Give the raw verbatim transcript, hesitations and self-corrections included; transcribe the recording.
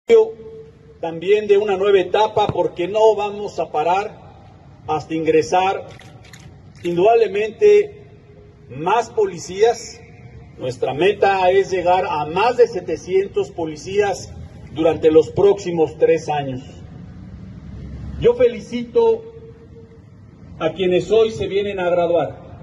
También de una nueva etapa, porque no vamos a parar hasta ingresar indudablemente más policías. Nuestra meta es llegar a más de setecientos policías durante los próximos tres años. Yo felicito a quienes hoy se vienen a graduar.